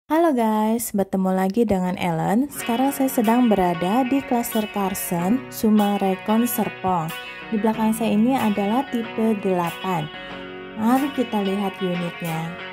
Halo guys, bertemu lagi dengan Ellen. Sekarang saya sedang berada di klaster Carson, Sumarekon Serpong. Di belakang saya ini adalah tipe 8. Mari kita lihat unitnya.